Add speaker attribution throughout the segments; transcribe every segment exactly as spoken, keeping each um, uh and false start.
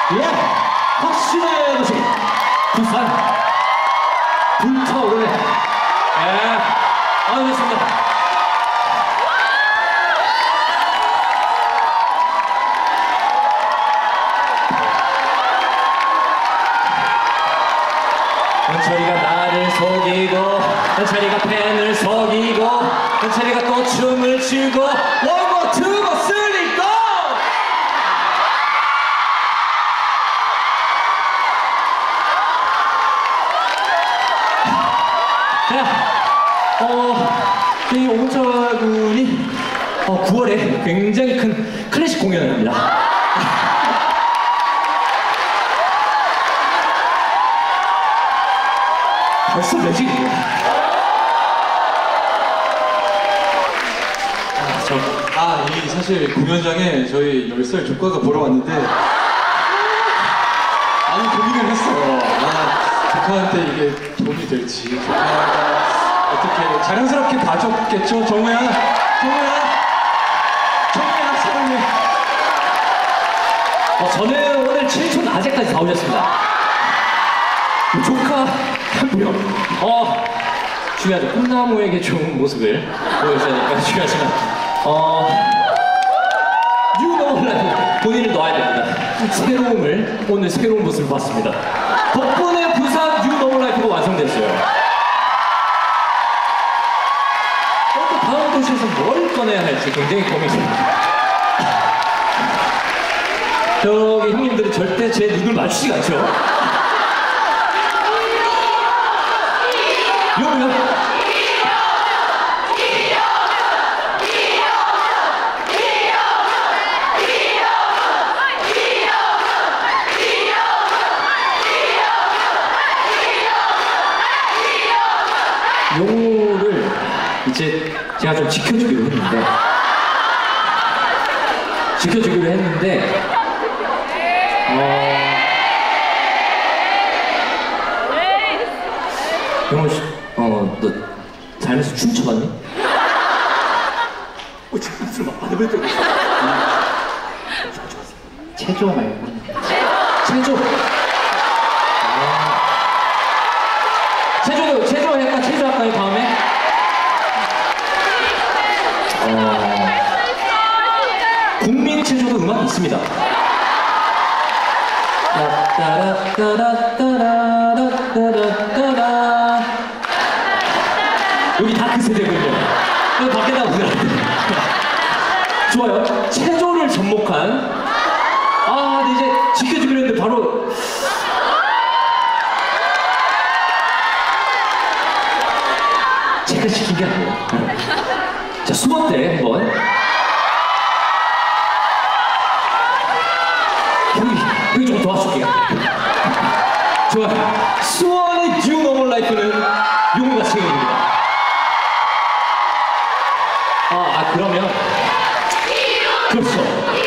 Speaker 1: 예, 확신의 도시 부산 불타오르네. 예, 아유 좋습니다. 은철이가 나를 속이고, 은철이가 팬을 속이고, 은철이가 또 춤을 추고, 원고 투고 쓰리 고! 자, 어, 이 옹철군이 어, 구월에 굉장히 큰 클래식 공연을 합니다. 벌써 몇시입니다.
Speaker 2: 아, 저, 아, 이 사실 공연장에 저희 열 살 조카가 보러 왔는데 많이 고민을 했어요. 아, 조카한테 이게 도움이 될지, 조카가 어떻게 자연스럽게 봐줬겠죠? 정우야, 정우야, 정우야, 사랑해.
Speaker 1: 어, 저는 오늘 칠 초 낮에까지 다 올렸습니다. 조카 한 명, 어, 중요하죠. 꿈나무에게 좋은 모습을 보여주니까 중요하지만, 어, 뉴노라이프 본인을 넣어야 됩니다. 새로움을, 오늘 새로운 모습을 봤습니다. 덕분에 부산 뉴노라이프가 완성됐어요. 어, 또 다음 도시에서 뭘 꺼내야 할지 굉장히 고민입니다. 저기 형님들은 절대 제 눈을 마주치지 않죠? 요요. 요를 이제 제가 좀 지켜주기로 했는데 지켜주기로 했는데 어 영호 씨, 어, 너 살면서 춤춰봤니? 어, 지금 입술 막 바들바들 떨고 있어. 체조 말고. 체조. 아. 체조, 체조 할까? 체조 할까요, 다음에? 어. 국민 체조도 음악이 있습니다. 따라따라따라따라따라따라. 여기 다 그 세대군요. 여기 밖에 나오더라고요. 좋아요. 체조를 접목한. 아, 근데 이제 지켜주기로 했는데 바로. 제가 시킨 게 아니에요. 자, 수건 때 한번. 여기, 여기 좀 도와줄게요. 좋아요. 수원의 뉴 노멀 라이프는 용우가 책임입니다. 아, 아, 그러면. 그렇죠.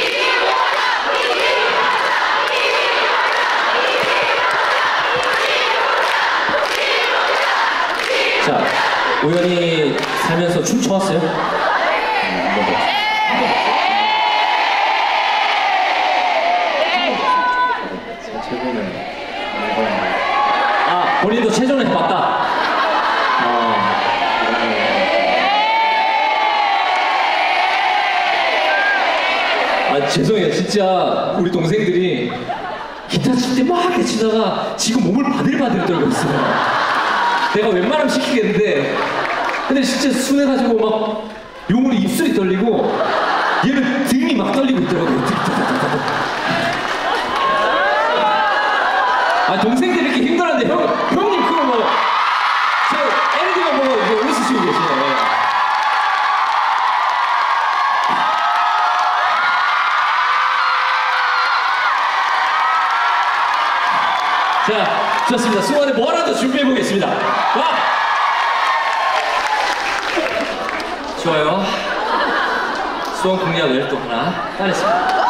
Speaker 1: 자, 우연히 살면서 춤춰왔어요? 아, 본인도 체조는 해봤다. 아, 아, 죄송해요. 진짜 우리 동생들이 기타 칠 때 막 이렇게 치다가 지금 몸을 바들바들 떨고 있어요. 내가 웬만하면 시키겠는데, 근데 진짜 순해가지고 막 용으로 입술이 떨리고 얘는 등이 막 떨리고 있더라고요. 아, 동생들이 이렇게 힘들었는데 형, 형님 그거 뭐 저 엘이디가 뭐 이제 웃으시고 계시네. 자, 좋습니다. 수원에 뭐라도 준비해보겠습니다. 와! 좋아요. 수원 공략을 또 하나 따냈습니다.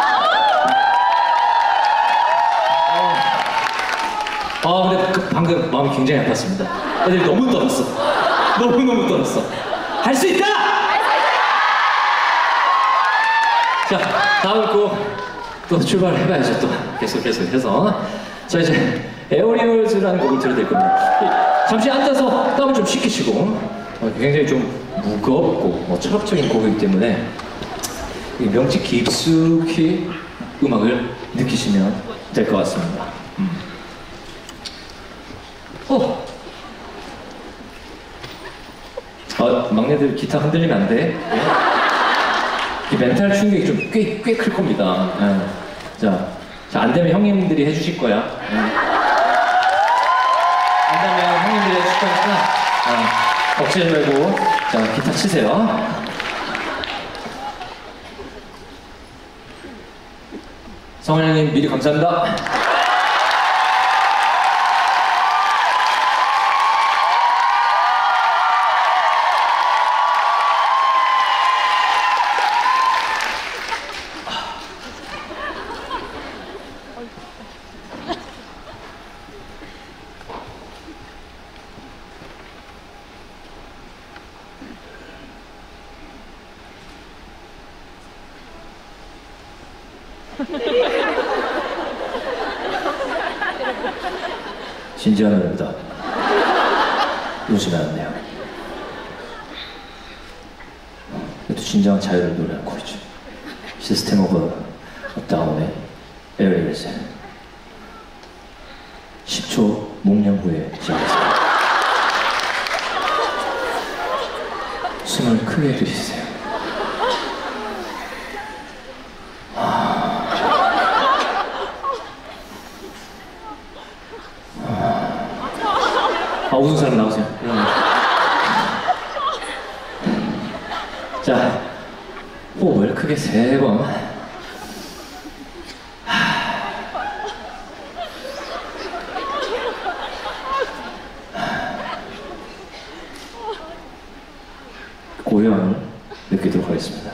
Speaker 1: 아, 근데 그 방금 마음이 굉장히 아팠습니다. 애들이 너무 떨었어. 너무너무 떨었어. 할 수 있다! 자, 다음 곡 또 출발을 해봐야죠. 또 계속 계속 해서. 자, 이제 에어리얼즈라는 곡을 들어야 될 겁니다. 잠시 앉아서 땀을 좀 식히시고, 어, 굉장히 좀 무겁고 뭐 철학적인 곡이기 때문에 이 명치 깊숙이 음악을 느끼시면 될 것 같습니다. 음. 어. 어, 막내들 기타 흔들리면 안 돼. 이 멘탈 충격이 좀 꽤 꽤 클 겁니다. 네. 자, 자, 안 되면 형님들이 해주실 거야. 네. 안 되면 형님들이 해줄 거니까 어, 억지를 말고 자 기타 치세요. 성원 형님 미리 감사합니다. 진지한 노래입니다. 웃으면 안 돼요. 이것도 진정한 자유를 노래하는 곡이죠. 시스템 오브 다운의 에어리얼즈. 십 초 목련 후에 시작하겠습니다. 숨을 크게 들이세요. 아, 웃은 사람 나오세요. 자, 호흡을 크게 세 번. 고요함을 느끼도록 하겠습니다.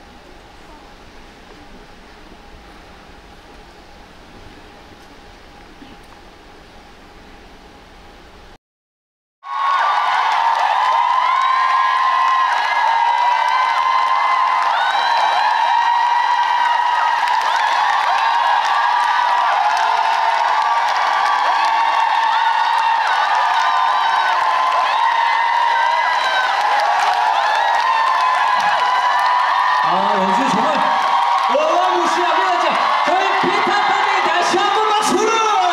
Speaker 1: 아, 연주 정말 어마무시합니다. 자, 저희 피터팬에게 다시 한번 박수를!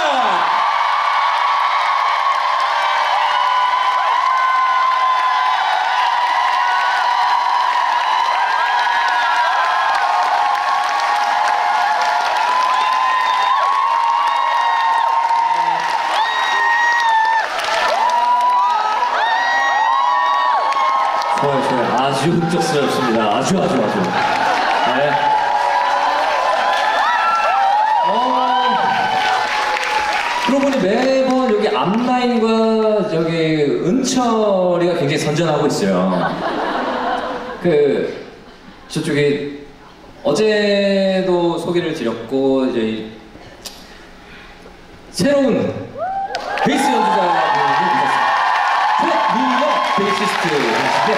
Speaker 1: 좋아요, 좋아요. 아주 흡족스럽습니다. 아주, 아주, 아주. 네. 어, 그러고 보니 매번 여기 앞라인과 저기 은철이가 굉장히 선전하고 있어요. 그, 저쪽에 어제도 소개를 드렸고, 이제 새로운 베이스 연주자가 미국 베이시스트이신데,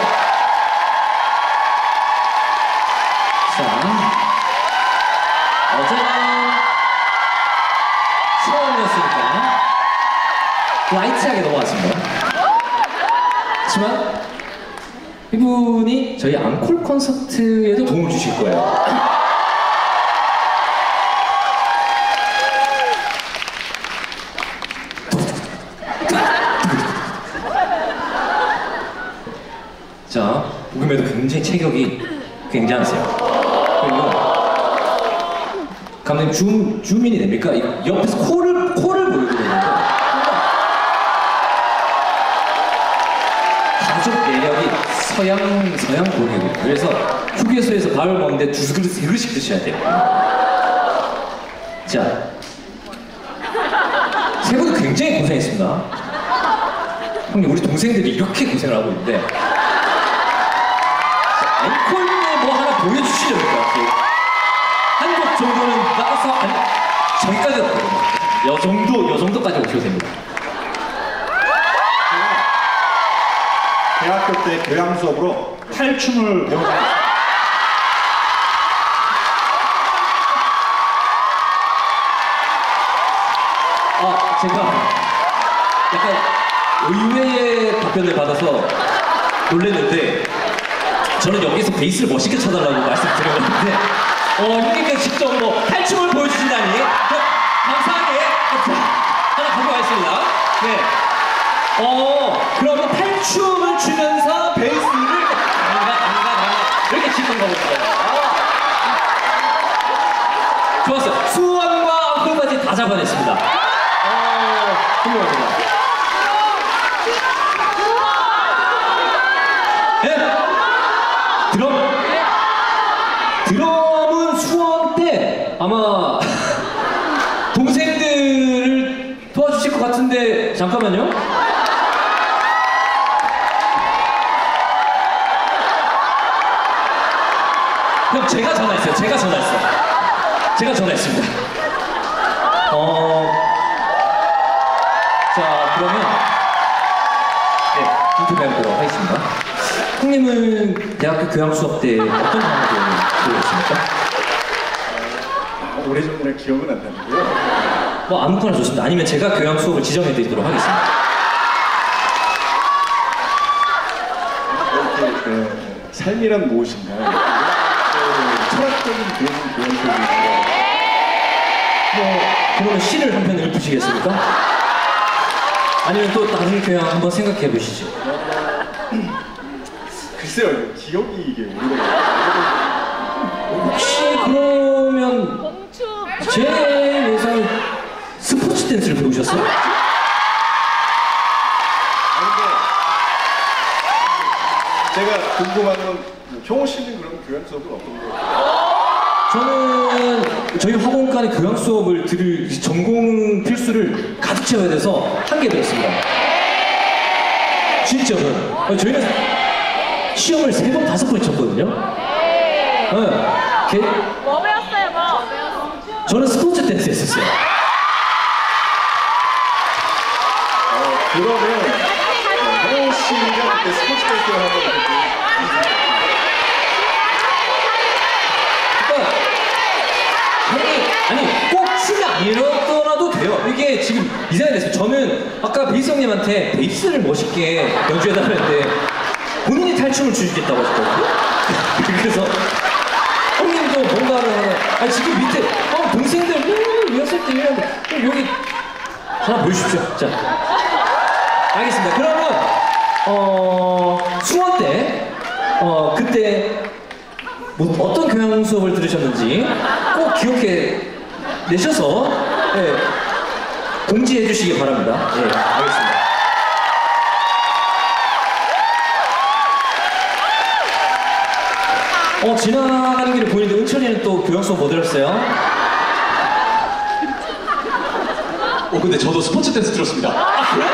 Speaker 1: 자, 어제는 처음이었으니까 라이트하게 넘어갔습니다. 하지만 이분이 저희 앙콜 콘서트에도 도움을 주실 거예요. 자, 복음에도 굉장히 체격이 굉장하세요. 그리고 감독님 줌, 줌인이 됩니까? 옆에서 코를, 코를 보여드리는데 가족 매력이 서양, 서양 고객이에요. 그래서 휴게소에서 밥을 먹는데 두 그릇, 세 그릇씩 드셔야 돼요. 자, 세 분은 굉장히 고생했습니다. 형님, 우리 동생들이 이렇게 고생을 하고 있는데 앵콜에 뭐 하나 보여주시죠, 한 곡 정도는 나가서, 아니, 저기까지 왔거든요. 요 정도, 요 정도까지 오셔도 됩니다.
Speaker 3: 대학교 때 교양 수업으로 탈춤을 배우고
Speaker 1: 아, 제가 약간 의외의 답변을 받아서 놀랐는데 저는 여기서 베이스를 멋있게 쳐달라고 말씀드렸는데 어, 형님께서 직접 뭐 탈춤을 보여주신다니 감사하게 하나 가지고 가겠습니다. 네. 어, 그러면 탈춤을 추면서 베이스를 안가, 안가, 안가 이렇게 치는 거거든요. 좋았어요. 수완과 앙콜까지 다 잡아냈습니다. 어, 훌륭합니다. 네? 드럼? 드럼은 수원 때 아마 동생들을 도와주실 것 같은데 잠깐만요. 그럼 제가 전화했어요. 제가 전화했어요. 제가 전화했습니다. 어, 자 그러면 네 인터뷰하도록 하겠습니다. 형님은 대학교 교양 수업 때 어떤 과목을 배우셨습니까?
Speaker 3: 어, 오래전이라 기억은 안 나는데요.
Speaker 1: 뭐 아무거나 좋습니다. 아니면 제가 교양 수업을 지정해드리도록 하겠습니다.
Speaker 3: 이렇게 그, 삶이란 무엇인가? 그, 철학적인 그런 교양 수업인가요?
Speaker 1: 뭐 그러면 시를 한 편 읊으시겠습니까? 아니면 또 다른 교양 한번 생각해 보시죠.
Speaker 3: 글쎄요, 기억이 이게 오래돼요.
Speaker 1: 혹시 그러면 제 예상 스포츠 댄스를 배우셨어요?
Speaker 3: 제가 궁금한 건 형호 씨는 그럼 교양 수업은 어떤 거예요?
Speaker 1: 저는 저희 학원간에 교양 수업을 들을 전공 필수를 가득 채워야 돼서 한 개 들었습니다. 진짜로요. 저희는 시험을 세 번, 다섯 번 쳤거든요. 네. 개...
Speaker 4: 뭐 배웠어요, 뭐? 배웠어?
Speaker 1: 저는 스포츠 댄스 했었어요.
Speaker 3: 어, 그러면 형호 씨가 그때 스포츠 댄스를 하고
Speaker 1: 아니 꼭 춤이 아니더라도 돼요. 이게 지금 이상이 됐어요. 저는 아까 베이스 형님한테 베이스를 멋있게 연주해달라는데 본인이 탈춤을 추시겠다고 하셨거든요. 그래서 형님도 뭔가를 하나 아니 지금 밑에 어, 동생들 리허설 때 이러는데 여기 하나 보여주십시오. 자 알겠습니다. 그러면 어 수원 때 어 그때 뭐 어떤 교양 수업을 들으셨는지 꼭 기억해 내셔서 네, 공지해 주시기 바랍니다. 네, 알겠습니다. 어, 지나가는 길에 보이는데 은철이는 또 교양 수업 뭐 들었어요?
Speaker 2: 어 근데 저도 스포츠 댄스 들었습니다.
Speaker 1: 아, 그래?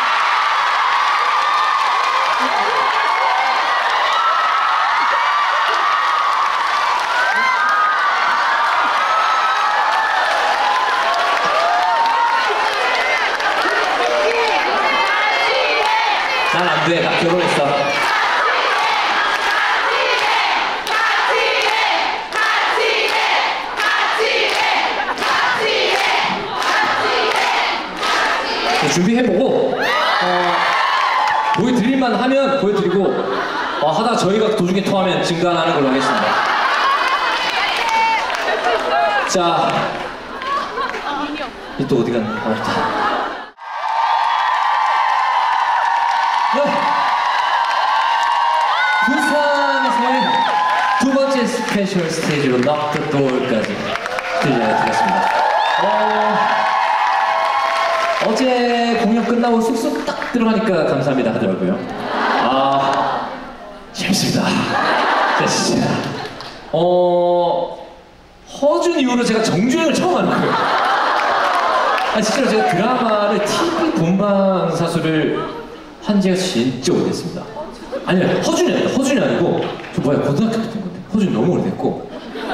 Speaker 1: 난 안 돼. 나 결혼했어. 준비해보고 어, 보여드릴만 하면 보여드리고 어, 하다 저희가 도중에 토하면 증가하는 걸로 하겠습니다. 자, 이 또 어디 갔나? 아, 있다. 네. 부산에서의 두 번째 스페셜 스테이지로 Knock the Door까지 들려드렸습니다. 어, 어제 공연 끝나고 숙소 딱 들어가니까 감사합니다 하더라고요. 아, 재밌습니다. 자, 진짜. 어, 허준 이후로 제가 정주행을 처음 하는 거예요. 아, 진짜로 제가 드라마를 티비 본방 사수를 한 지가 진짜 오래됐습니다. 아니, 허준이 아니라 허준이 아니고, 저 뭐야, 고등학교 때 된 건데. 허준이 너무 오래됐고.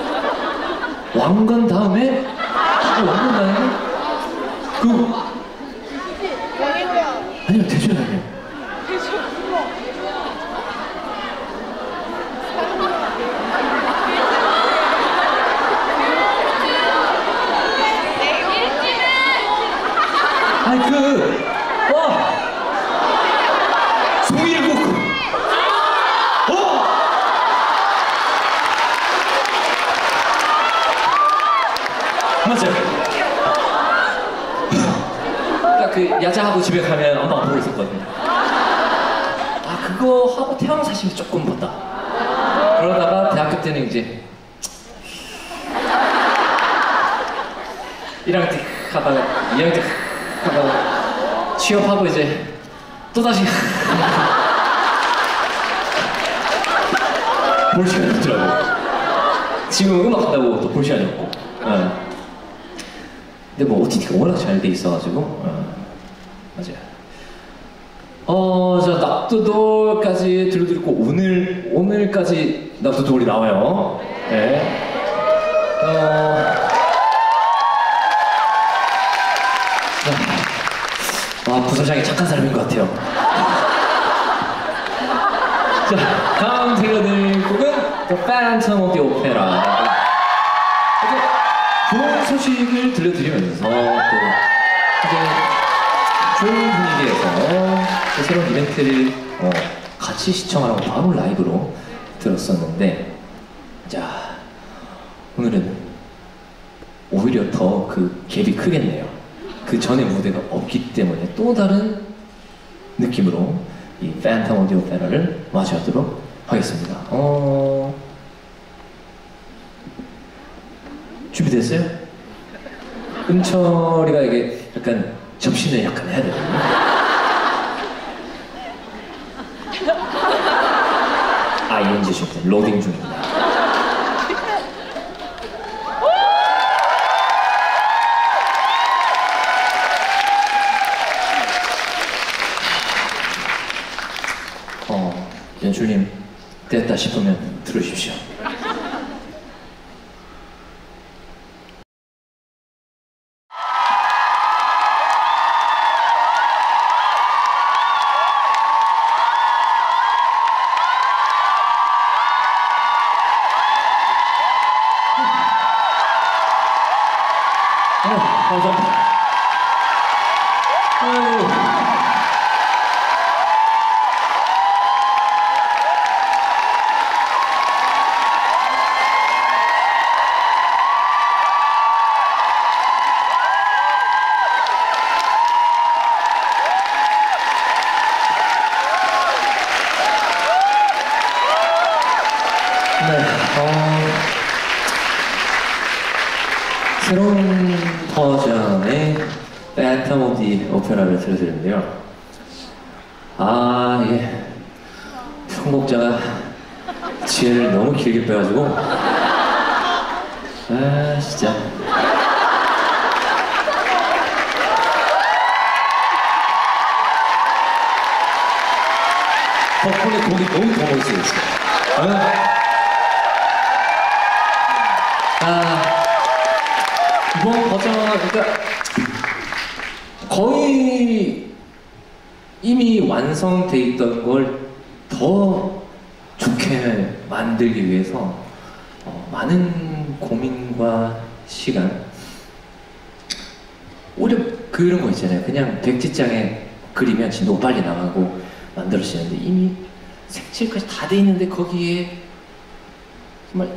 Speaker 1: 왕관 다음에, 어, 왕관 다음에, 그, 아니요, 대전 아니에요. 아니 그 와. 송일국. 어? 맞아요. 딱 그 야자하고 집에 가면 엄마가 보고 있었거든요. 아 그거 하고 태양 사실 조금 봤다. 그러다가 대학교 때는 이제 일 학년 때 하다가 이 학년 때 하다가 취업하고 이제 또다시 볼 시간이 없더라고요. 지금 음악 한다고 또 볼 시간이 없고. 네. 근데 뭐 오티티가 워낙 잘 돼 있어가지고. 어. 맞아요. 어, 저 낙도돌까지 들려드리고 오늘 오늘까지 낙도돌이 나와요. 네. 어. 아, 부사장이 착한 사람인 것 같아요. 자, 다음 들려드릴 곡은 The Phantom of the Opera. 좋은 소식을 들려드리면서 또 이제 좋은 분위기에서 새로운 이벤트를 어, 같이 시청하라고 바로 라이브로 들었었는데, 자 오늘은 오히려 더 그 갭이 크겠네요. 그 전에 무대가 없기 때문에 또 다른 느낌으로 이 Phantom of the Opera를 마주하도록 하겠습니다. 어... 준비됐어요? 은철이가 이게 약간 접신을 약간 해야 되거든요. 아이엔지 중입니다. 로딩 중입니다. 어, 연출님 됐다 싶으면 들으십시오. 감사합니다. 아유. 네, 어... 새로운 버전의 Phantom of the Opera를 들려드렸는데요. 아, 예. 편곡자가 지혜를 너무 길게 빼가지고 아, 진짜 덕분에 곡이 너무 더 멋있어졌어요. 아, 이번 버전, 그러니까 거의 이미 완성돼 있던 걸 더 좋게 만들기 위해서 어, 많은 고민과 시간, 오히려 그런 거 있잖아요. 그냥 백지장에 그리면 진도 빨리 나가고 만들어지는데 이미 색칠까지 다 돼 있는데 거기에 정말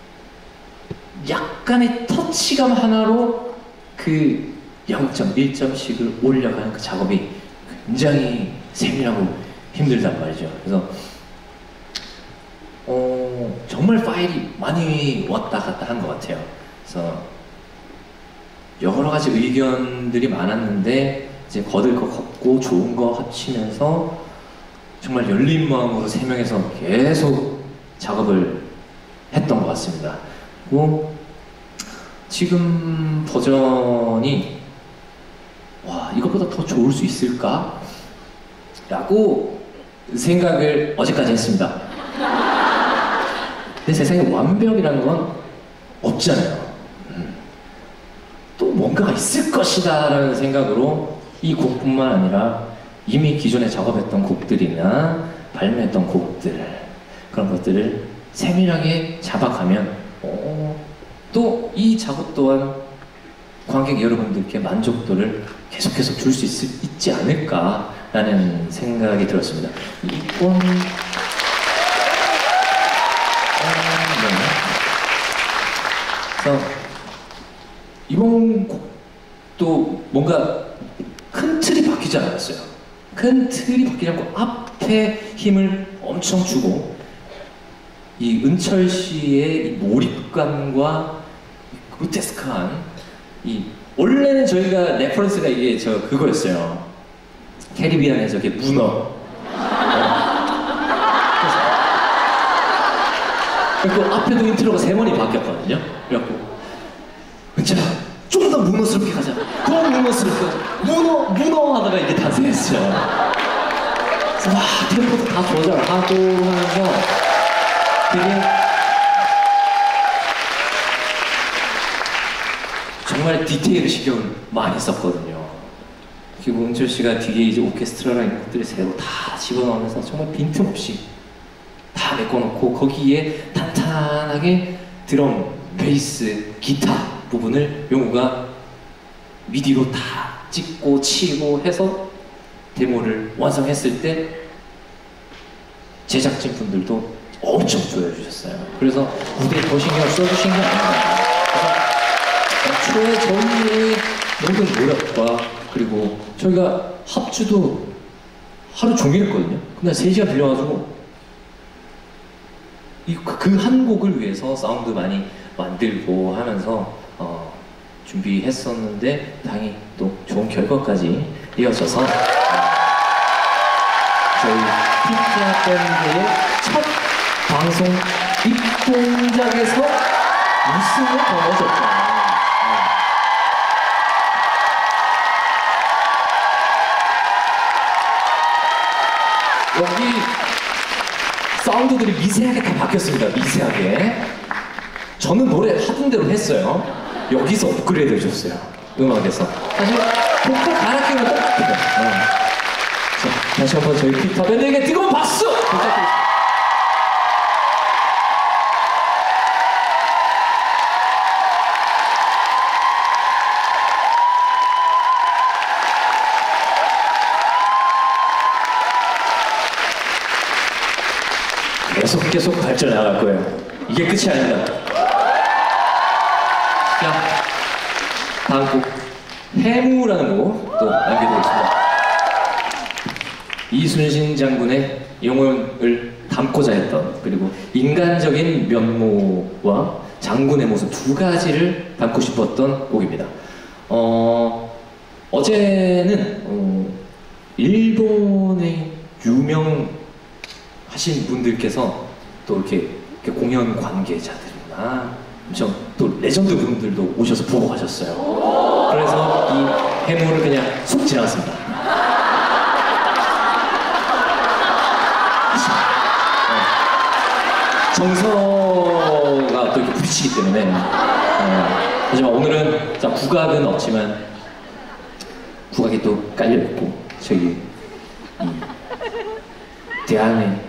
Speaker 1: 약간의 터치감 하나로 그 영 점 일 점씩을 올려가는 그 작업이 굉장히 세밀하고 힘들단 말이죠. 그래서 어, 정말 파일이 많이 왔다 갔다 한 것 같아요. 그래서 여러 가지 의견들이 많았는데 이제 거들 거 걷고 좋은 거 합치면서 정말 열린 마음으로 세 명에서 계속 작업을 했던 것 같습니다. 그리고 지금 버전이 와, 이것보다 더 좋을 수 있을까? 라고 생각을 어제까지 했습니다. 근데 세상에 완벽이라는 건 없잖아요. 음. 또 뭔가가 있을 것이다 라는 생각으로 이 곡뿐만 아니라 이미 기존에 작업했던 곡들이나 발매했던 곡들, 그런 것들을 세밀하게 잡아가면 어, 또 이 작업 또한 관객 여러분들께 만족도를 계속해서 줄 수 있지 않을까라는 생각이 들었습니다. 이번 그래서 이번 곡도 뭔가 큰 틀이 바뀌지 않았어요. 큰 틀이 바뀌지 않고 앞에 힘을 엄청 주고 이 은철 씨의 이 몰입감과 그로테스크한 이 원래는 저희가 레퍼런스가 이게 저 그거였어요. 캐리비안의 저게 문어. 그리고 앞에도 인트로가 세 번이 바뀌었거든요. 그래갖고 은철아 좀 더 문어스럽게 가자. 더 문어스럽게 가자. 문어 문어 하다가 이게 탄생했어요. 그래서 와 템포도 다 조절하고 하면서 되게 정말 디테일을 신경을 많이 썼거든요. 그리고 은철 씨가 뒤에 이제 오케스트라랑 이런 것들을 새로 다 집어넣으면서 정말 빈틈없이 다 메꿔놓고 거기에 탄탄하게 드럼, 베이스, 기타 부분을 용우가 미디로 다 찍고 치고 해서 데모를 완성했을 때 제작진 분들도 엄청 좋아해 주셨어요. 그래서 무대에 더 신경을 써주신 게 아닌가. 애초에 저희의 모든 노력과 그리고 저희가 합주도 하루 종일 했거든요. 그날 세 시간 빌려가지고 그 한 곡을 위해서 사운드 많이 만들고 하면서 어, 준비했었는데 다행히 또 좋은 결과까지 이어져서 어, 저희 피자 밴드의 첫 방송 입동작에서 우승을 거머쥐었죠. 여기 사운드들이 미세하게 다 바뀌었습니다. 미세하게. 저는 노래 하던 대로 했어요. 여기서 업그레이드 해줬어요. 음악에서. 사실 보컬 갈아 끼우면 똑같아요. 네. 자, 다시 한번 저희 피터 밴드에게 뜨거운 박수 부탁드립니다. 계속 계속 발전해 나갈 거예요. 이게 끝이 아닙니다. 자, 다음 곡 해무라는 곡 또 남겨드리겠습니다. 이순신 장군의 영혼을 담고자 했던 그리고 인간적인 면모와 장군의 모습 두 가지를 담고 싶었던 곡입니다. 어, 어제는 어, 일본의 유명 하신 분들께서 또 이렇게, 이렇게 공연 관계자들이나 엄청 또 레전드 분들도 오셔서 보고 가셨어요. 그래서 이 해무를 그냥 속 지나갔습니다. 정서가 또 이렇게 부딪히기 때문에 어, 하지만 오늘은 자, 국악은 없지만 국악이 또 깔려있고 저기 이 대한의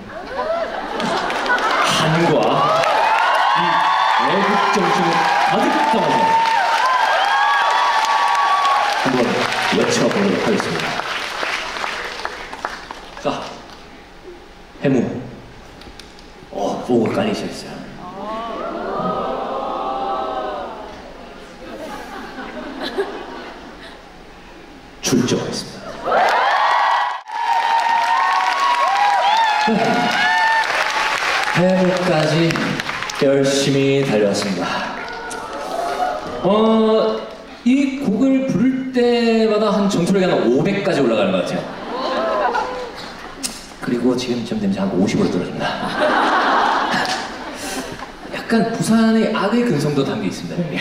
Speaker 1: 한과 이 외국 정신을 가득 담아서 한번 외쳐보도록 하겠습니다. 자, 해무. 어, 보고 깔리셨어요. 출정하겠습니다. 해무까지 열심히 달려왔습니다. 어, 이 곡을 부를 때마다 한 점수력이 한 오백까지 올라가는 것 같아요. 그리고 지금쯤 되면 한 오십으로 떨어집니다. 약간 부산의 악의 근성도 담겨 있습니다. 여기.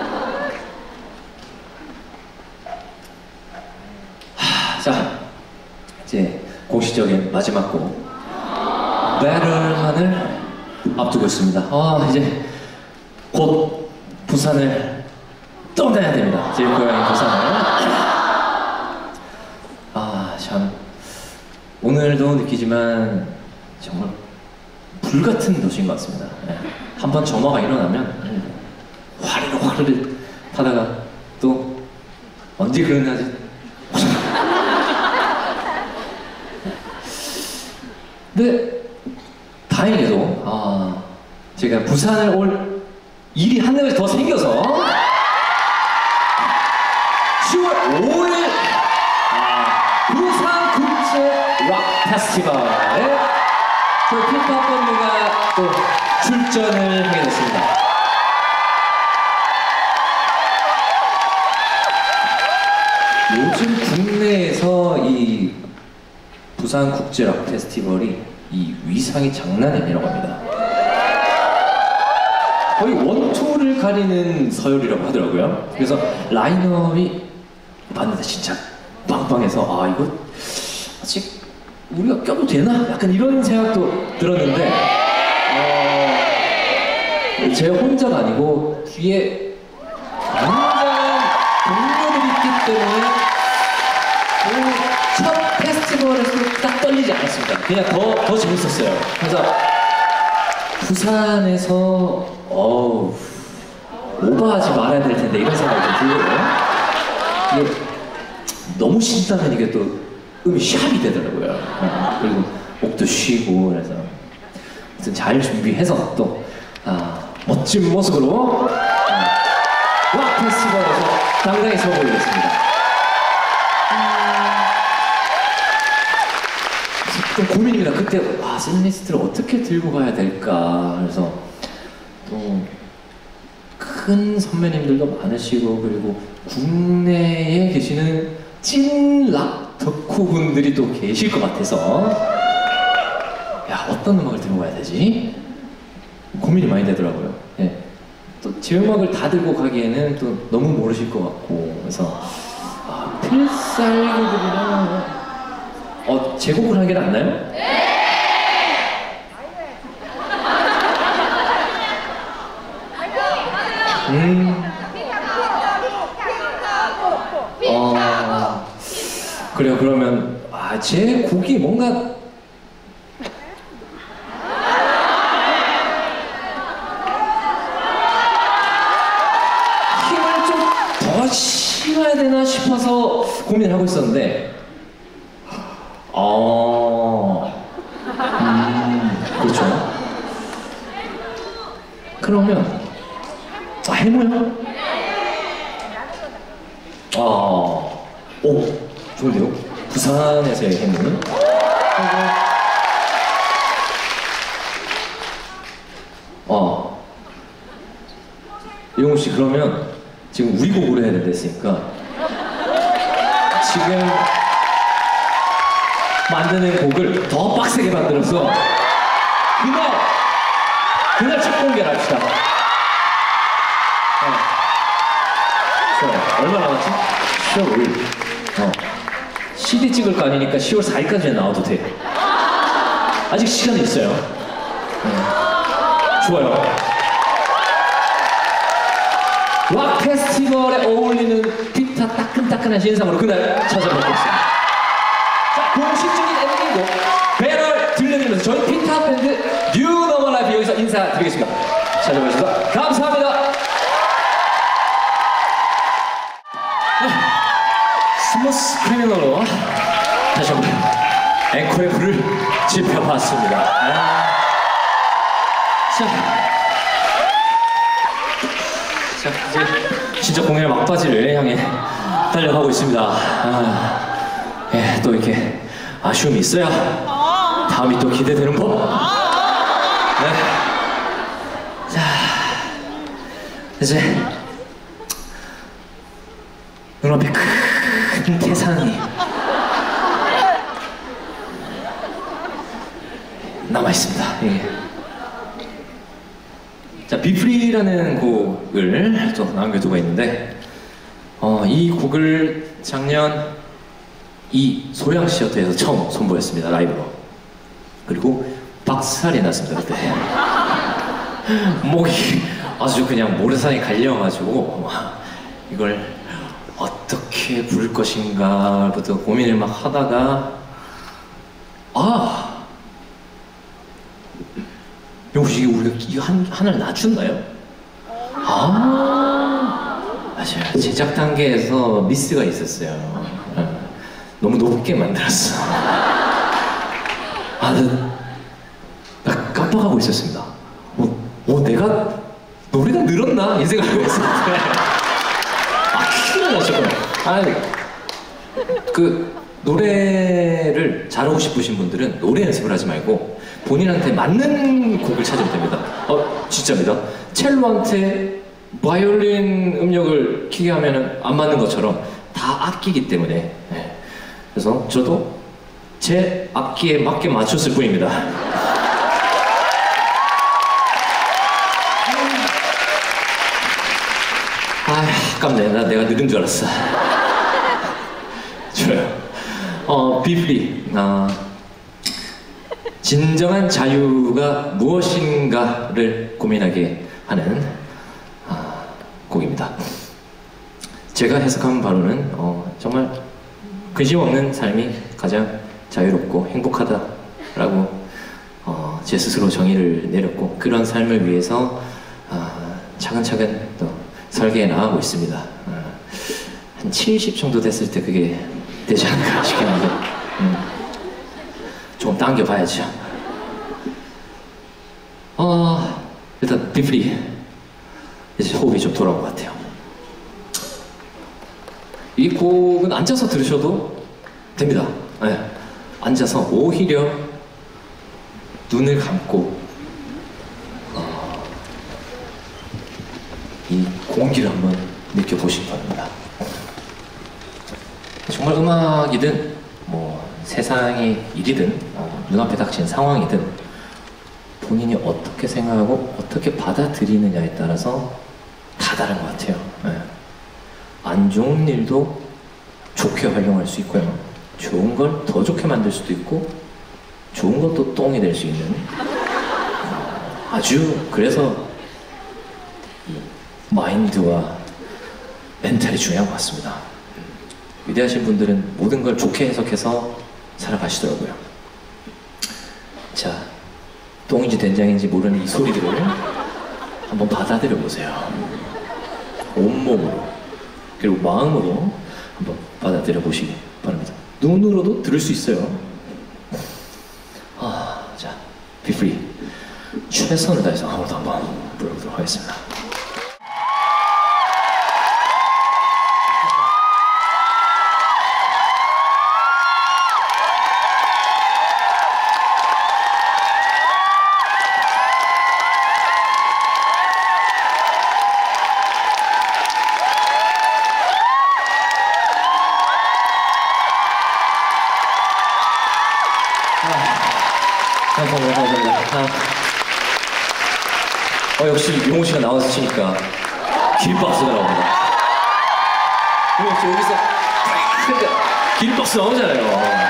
Speaker 1: 하, 자, 이제 공식적인 마지막 곡 배럴만을 앞두고 있습니다. 아, 이제 곧 부산을 떠나야 됩니다. 제 고향인 부산을. 아, 참 오늘도 느끼지만 정말 불같은 도시인 것 같습니다. 네. 한번 점화가 일어나면 화르르 화르르 타다가 또 언제 그러나지. 근데 다행히도 아, 제가 부산을 올 일이 한 달에 더 생겨서 시월 오일 아, 부산 국제 락 페스티벌에 저희 힙합 밴드가 또 출전을 하게 됐습니다. 요즘 국내에서 이 부산 국제 락 페스티벌이 이 위상이 장난이 아니라고 합니다. 거의 원투를 가리는 서열이라고 하더라고요. 그래서 라인업이 봤는데 진짜 빵빵해서 아 이거 아직 우리가 껴도 되나? 약간 이런 생각도 들었는데 어, 제 혼자가 아니고 뒤에 굉장한 동료들이 있기 때문에 첫 페스티벌에서 딱 떨리지 않았습니다. 그냥 더, 더 재밌었어요. 그래서 부산에서 어우 오버하지 말아야 될 텐데 이런 생각이 좀 들고요. 이게 너무 신다면 이게 또 음이 샵이 되더라고요. 그리고 목도 쉬고 그래서 아무튼 잘 준비해서 또 아, 멋진 모습으로 아, 락 페스티벌에서 당당히 서보이겠습니다. 좀 고민입니다. 그때 아, 샌리스트를 어떻게 들고 가야 될까. 그래서 또 큰 선배님들도 많으시고 그리고 국내에 계시는 찐 락 덕후분들이 또 계실 것 같아서 야 어떤 음악을 들고 가야 되지? 고민이 많이 되더라고요. 예. 또 제 음악을 다 들고 가기에는 또 너무 모르실 것 같고 그래서 아, 필살기들이랑 어, 제곡을 하는 게 낫나요? 네! 음. 어. 그래요, 그러면, 아, 제 곡이 뭔가. 힘을 좀 더 실어야 되나 싶어서 고민을 하고 있었는데, 어, 음, 그렇죠. 그러면, 아, 해모요? 아, 오, 좋은데요? 부산에서의 해모는? 어, 이용우 씨, 그러면 지금 우리 곡으로 해야 된다 했으니까, 지금 만드는 곡을 더 빡세게 만들어서 그날 그날 첫 공개를 합시다. 어. 얼마 남았지? 시월 오일. 어. 씨디 찍을 거 아니니까 시월 사일까지 나와도 돼. 아직 시간이 있어요. 어. 좋아요. 락 페스티벌에 어울리는 기타 따끈따끈한 신상으로 그날 찾아뵙겠습니다. 자, 공식적인 엔딩곡 배럴 들려드리면서 저희 피타 밴드 뉴 노멀 라이프 여기서 인사드리겠습니다. 찾아주셔서 감사합니다. 네, 스무스 크리미널로 다시 한번 앵콜의 불을 지펴봤습니다. 아, 자, 자 이제 진짜 공연의 막바지를 향해 달려가고 있습니다. 아, 예, 또 이렇게 아쉬움이 있어야 다음이 또 기대되는 법. 네. 자, 이제 눈앞에 큰 태산이 남아 있습니다. 예. 자, 비프리라는 곡을 또 남겨두고 있는데, 어, 이 곡을 작년 이 소양시어터에서 처음 선보였습니다. 라이브로. 그리고 박살이 났습니다. 그때 목이 아주 그냥 모래산이 갈려가지고 이걸 어떻게 부를 것인가부터 고민을 막 하다가 아 영국 이게 우리가 이거 한, 하나를 낮췄나요? 아 맞아요. 제작 단계에서 미스가 있었어요. 어, 너무 높게 만들었어. 아, 나, 나 깜빡하고 있었습니다. 어, 어, 내가 노래가 늘었나? 이 생각을 했었는데. 아, 큰일 나셨구나. 아, 그, 노래를 잘하고 싶으신 분들은 노래 연습을 하지 말고 본인한테 맞는 곡을 찾으면 됩니다. 어, 진짜입니다. 첼로한테 바이올린 음역을 키게 하면 안 맞는 것처럼 다 악기이기 때문에. 네. 그래서 저도 제 악기에 맞게 맞췄을 뿐입니다. 아, 아깝네. 나 내가 늦은 줄 알았어. 좋아요. 어, 비프리. 어, 진정한 자유가 무엇인가를 고민하게 하는 어, 곡입니다. 제가 해석한 바로는 어, 정말 근심 없는 삶이 가장 자유롭고 행복하다라고 어, 제 스스로 정의를 내렸고 그런 삶을 위해서 어, 차근차근 또 설계해 나가고 있습니다. 어, 한 칠십 정도 됐을 때 그게 되지 않을까 싶겠는데 음, 좀 당겨봐야죠. 어, 일단 비프리 이제 호흡이 좀 돌아온 것 같아요. 이 곡은 앉아서 들으셔도 됩니다. 네. 앉아서 오히려 눈을 감고 어, 이 공기를 한번 느껴보시기 바랍니다. 정말 음악이든 뭐 세상의 일이든 어, 눈앞에 닥친 상황이든 본인이 어떻게 생각하고 어떻게 받아들이느냐에 따라서 다 다른 것 같아요. 네. 안 좋은 일도 좋게 활용할 수 있고요. 좋은 걸 더 좋게 만들 수도 있고 좋은 것도 똥이 될 수 있는 아주 그래서 이 마인드와 멘탈이 중요한 것 같습니다. 위대하신 분들은 모든 걸 좋게 해석해서 살아가시더라고요. 자, 똥인지 된장인지 모르는 이 소리들을 한번 받아들여 보세요. 온몸으로 그리고 마음으로 한번 받아들여 보시기 바랍니다. 눈으로도 들을 수 있어요. 아, 자, 비프리 최선을 다해서 아무도 한번 불러보도록 하겠습니다. 감사합니다. 감사합니다. 아. 어, 역시 용호 씨가 나와서 치니까 기립박수가 나옵니다. 용호 씨 여기서 기립박수 나오잖아요.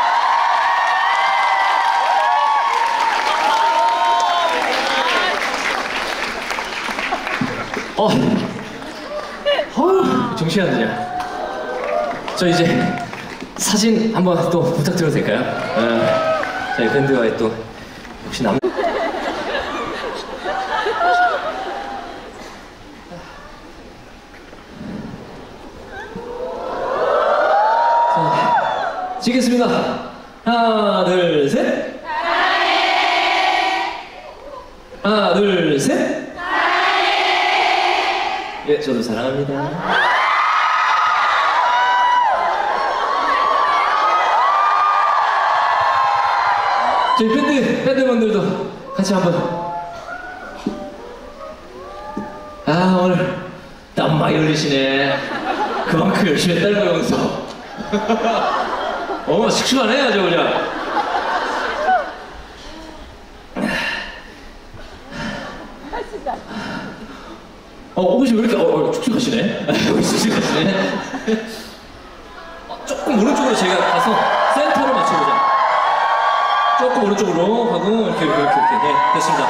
Speaker 1: 어, 어, 정신 안 드냐. 저 이제 사진 한번 또 부탁드려도 될까요? 어. 저희 밴드와의 또 혹시 남 자, 찍겠습니다. 하나, 둘, 셋. 하나, 둘, 셋. 예, 저도 사랑합니다. 저희 밴드, 밴드분들도 같이 한번. 아, 오늘 땀 많이 흘리시네. 그만큼 열심히 했다는 거 여기서. 어, 씩씩하네, 아주 그냥. 어, 옷이 왜 이렇게, 어, 어 축축하시네? 축축하시네? 어, 조금 오른쪽으로 제가 가서 센터를 맞춰보자. 조금 오른쪽으로 가고 이렇게 이렇게 이렇게, 이렇게. 네, 됐습니다.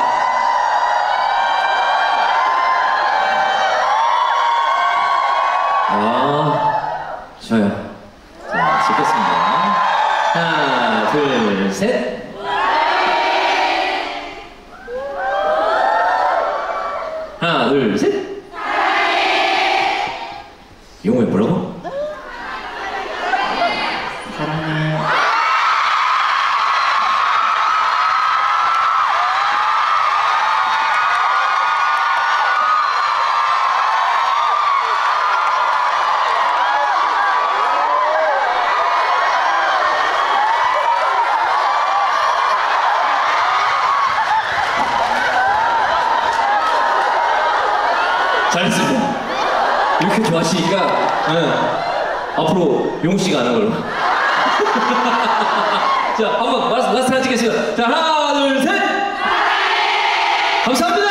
Speaker 1: 아, 좋아요. 자, 찍겠습니다. 하나, 둘, 셋. 하나, 둘, 셋. 잘했습니다. 이렇게 좋아하시니까 응. 앞으로 용우 씨가 하는 걸로. 자, 한번 라스트, 라스트 하나 찍겠습니다. 자, 하나, 둘, 셋! 감사합니다!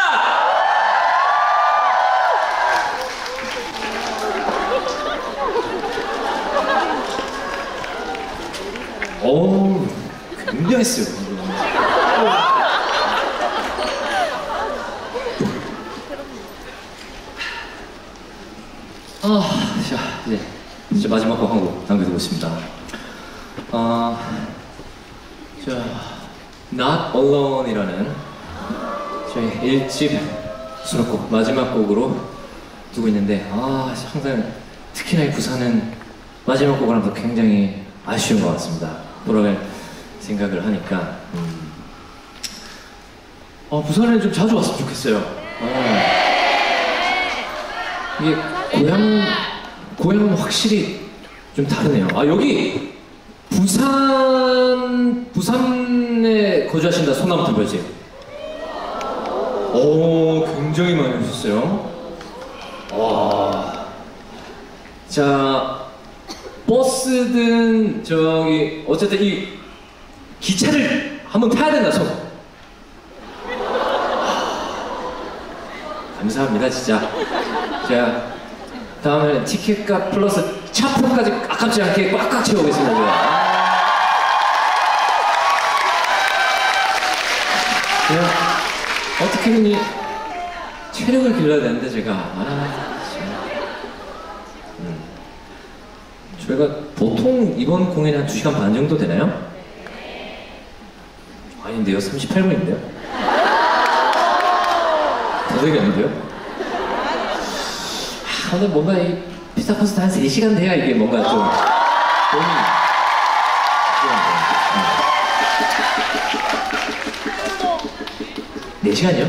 Speaker 1: 어우, 굉장했어요. 아, 자, 이제, 이제 마지막 곡 한 곡 남겨두겠습니다. 아, 자, Not Alone이라는 저희 일 집 수록곡 마지막 곡으로 두고 있는데, 아, 항상 특히나 이 부산은 마지막 곡을 하면서 굉장히 아쉬운 것 같습니다. 돌아갈 생각을 하니까. 음. 어, 부산에 좀 자주 왔으면 좋겠어요. 어. 이게 고향, 고향은 확실히 좀 다르네요. 아, 여기 부산, 부산에 거주하신다, 소나무들벼지. 오, 굉장히 많이 오셨어요. 와. 자, 버스든 저기 어쨌든 이 기차를 한번 타야 된다 손. 감사합니다 진짜. 자, 다음에 티켓값 플러스 차표까지 아깝지 않게 꽉꽉 채우겠습니다. 제가 어떻게든 이 체력을 길러야 되는데 제가 아, 저희가 보통 이번 공연이 한 두 시간 반 정도 되나요? 아닌데요? 삼십팔 분인데요? 더 되겠는데요? 아, 오늘 뭔가 이 피자 콘서트 한 세 시간 돼야 이게 뭔가 좀 돈이 네 시간이요?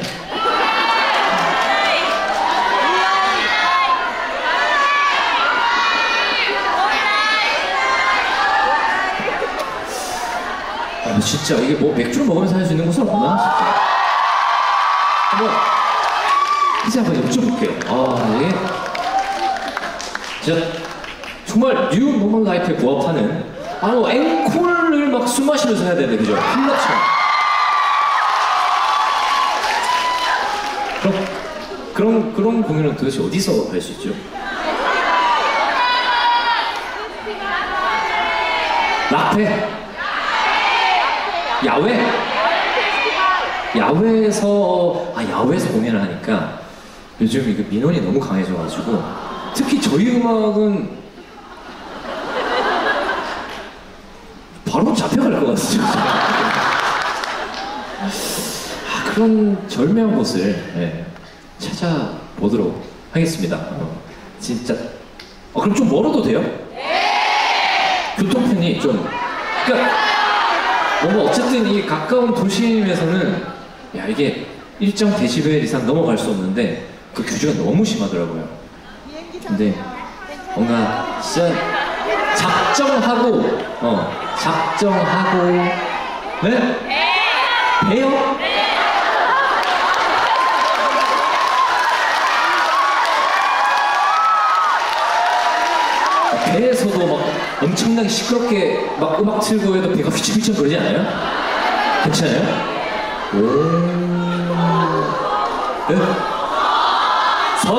Speaker 1: 아, 진짜 이게 뭐 맥주를 먹으면서 할 수 있는 곳은 없나? 진짜. 한번 피자 한번 여쭤볼게요. 아, 이게 진짜 정말 뉴 노멀 라이프에 부합하는 아, 뭐 앵콜을 막 숨 마시면서 해야 되는데 그죠? 힐러처럼. 그럼 그런 그런 공연은 도대체 어디서 할 수 있죠? 라페. 야외? 야외에서, 아, 야외에서 공연을 하니까 요즘 이거 민원이 너무 강해져가지고 특히 저희 음악은 바로 잡혀갈 것 같아요. 아, 그런 절묘한 곳을 네, 찾아보도록 하겠습니다. 어, 진짜. 어, 그럼 좀 멀어도 돼요? 교통편이 좀. 그러니까 뭔가 어쨌든 이 가까운 도심에서는 야 이게 일정 데시벨 이상 넘어갈 수 없는데 그 규제가 너무 심하더라고요. 근데 뭔가 진짜 작정하고 어 작정하고 네? 배요? 배에서도 막 엄청나게 시끄럽게 막 음악 틀고 해도 배가 휘청휘청 그러지 않아요? 괜찮아요? 오. 네? 섬?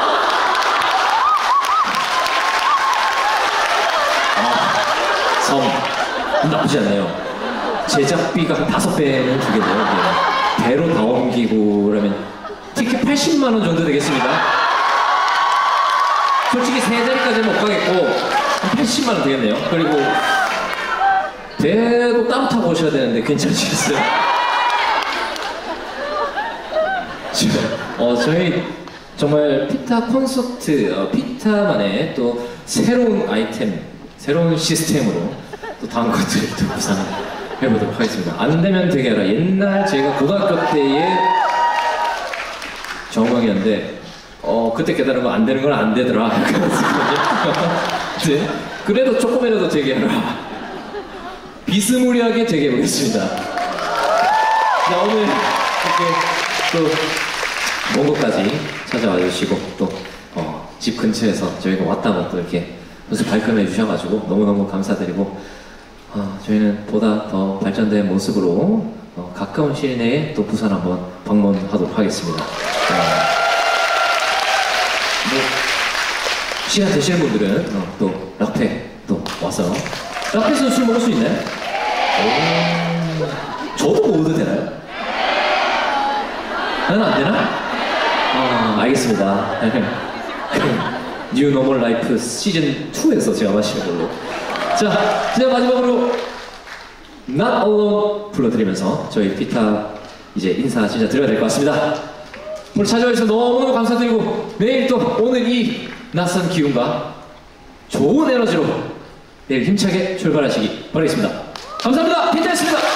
Speaker 1: 아, 섬. 나쁘지 않아요. 제작비가 한 다섯 배는 주겠네요. 이게. 배로 다 옮기고 그러면 티켓 팔십만 원 정도 되겠습니다. 솔직히 세 자리까지는 못 가겠고 한 팔십만 원 되겠네요. 그리고 배도 따로 타고 오셔야 되는데 괜찮으시겠어요? 어, 저희 정말 피타 콘서트, 어, 피타만의 또 새로운 아이템, 새로운 시스템으로 또 다음 것들을 또 구상해보도록 하겠습니다. 안 되면 되게 하라. 옛날 제가 고등학교 때의 정황이었는데 어, 그때 깨달은 거 안 되는 건 안 되더라. 네. 그래도 조금이라도 되게 하라. 비스무리하게 되게 해보겠습니다. 자, 오늘 이렇게 또 먼 곳까지 찾아와 주시고 또 어, 집 근처에서 저희가 왔다고 또 이렇게 연습 발끈해 주셔가지고 너무너무 감사드리고 어, 저희는 보다 더 발전된 모습으로 어, 가까운 시일 내에 또 부산 한번 방문하도록 하겠습니다. 어, 뭐, 시간 되시는 분들은 어, 또 락페 또 와서 락페에서 술 먹을 수 있나요? 오, 저도 먹어도 되나요? 나는 안 되나? 아, 알겠습니다. 뉴 노멀 라이프 시즌 투에서 제가 마시는 걸로. 자, 이제 마지막으로 Not Alone 불러드리면서 저희 피타 이제 인사 진짜 드려야 될 것 같습니다. 오늘 찾아와 주셔서 너무너무 감사드리고 내일 또 오늘 이 낯선 기운과 좋은 에너지로 내일 힘차게 출발하시기 바라겠습니다. 감사합니다. 피타였습니다.